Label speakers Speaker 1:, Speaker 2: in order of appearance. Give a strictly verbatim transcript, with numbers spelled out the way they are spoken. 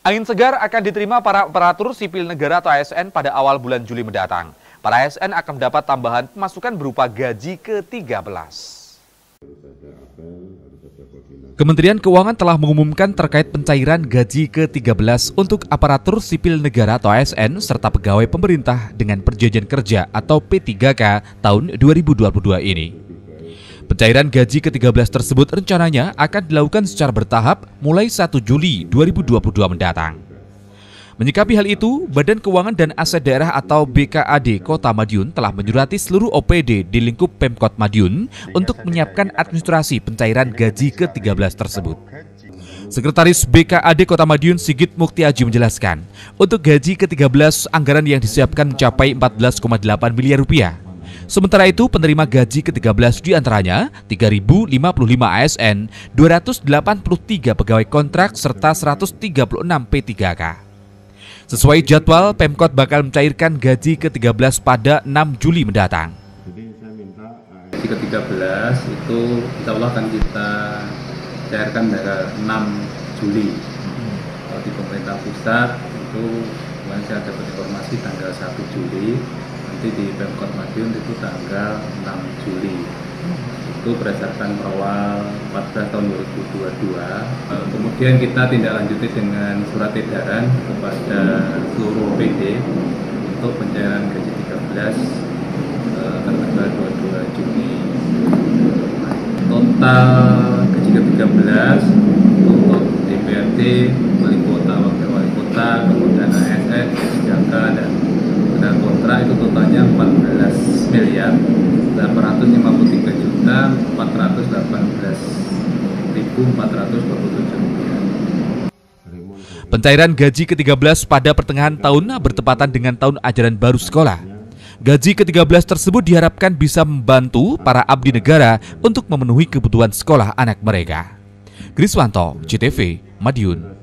Speaker 1: Angin segar akan diterima para aparatur sipil negara atau A S N pada awal bulan Juli mendatang. Para A S N akan mendapat tambahan pemasukan berupa gaji ke tiga belas. Kementerian Keuangan telah mengumumkan terkait pencairan gaji ke tiga belas untuk aparatur sipil negara atau A S N serta pegawai pemerintah dengan perjanjian kerja atau P tiga K tahun dua ribu dua puluh dua ini. Pencairan gaji ke tiga belas tersebut rencananya akan dilakukan secara bertahap mulai satu Juli dua ribu dua puluh dua mendatang. Menyikapi hal itu, Badan Keuangan dan Aset Daerah atau B K A D Kota Madiun telah menyurati seluruh O P D di lingkup Pemkot Madiun untuk menyiapkan administrasi pencairan gaji ke tiga belas tersebut. Sekretaris B K A D Kota Madiun Sigit Muktiaji menjelaskan, untuk gaji ke tiga belas anggaran yang disiapkan mencapai empat belas koma delapan miliar rupiah. Sementara itu, penerima gaji ke tiga belas diantaranya tiga ribu lima puluh lima A S N, dua ratus delapan puluh tiga pegawai kontrak, serta seratus tiga puluh enam P tiga K. Sesuai jadwal, Pemkot bakal mencairkan gaji ke tiga belas pada enam Juli mendatang.
Speaker 2: Gaji ke tiga belas itu insya Allah akan kita cairkan tanggal enam Juli. Kalau di pemerintah pusat itu kemarin saya dapat informasi tanggal satu Juli. Nanti di Pemkot Madiun itu tanggal enam Juli. Itu berdasarkan Perwal empat belas tahun dua ribu dua puluh dua. Kemudian kita tindak lanjuti dengan surat edaran kepada seluruh O P D untuk pencairan gaji tiga belas tanggal dua puluh dua Juni. Total gaji ke tiga belas untuk D P R D, wali kota, wakil wali kota, kemudian A S N, P tiga K, dan dan kontrak itu totalnya empat belas miliar delapan ratus lima puluh tiga juta empat ratus delapan belas ribu empat ratus dua puluh tujuh rupiah.
Speaker 1: Pencairan gaji ke tiga belas pada pertengahan tahun bertepatan dengan tahun ajaran baru sekolah. Gaji ke tiga belas tersebut diharapkan bisa membantu para abdi negara untuk memenuhi kebutuhan sekolah anak mereka. Kriswanto, C T V, Madiun.